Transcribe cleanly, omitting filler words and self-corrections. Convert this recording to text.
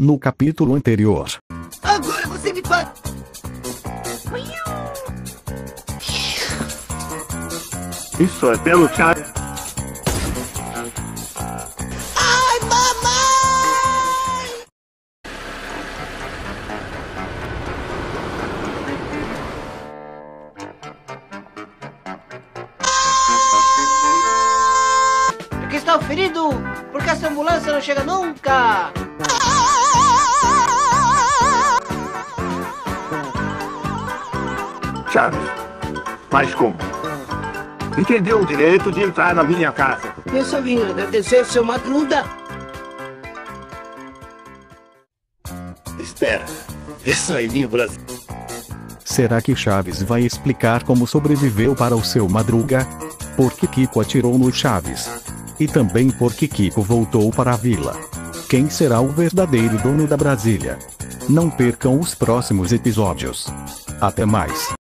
No capítulo anterior. Agora você me faz... Isso é pelo chá. Ai, mamãe! Aqui está o ferido! Porque essa ambulância não chega nunca! Chaves, mas como? Entendeu o direito de entrar na minha casa? Eu só vim agradecer, seu Madruga. Espera, isso aí, meu Brasil. Será que Chaves vai explicar como sobreviveu para o seu Madruga? Por que Kiko atirou no Chaves? E também por que Kiko voltou para a vila? Quem será o verdadeiro dono da Brasília? Não percam os próximos episódios. Até mais.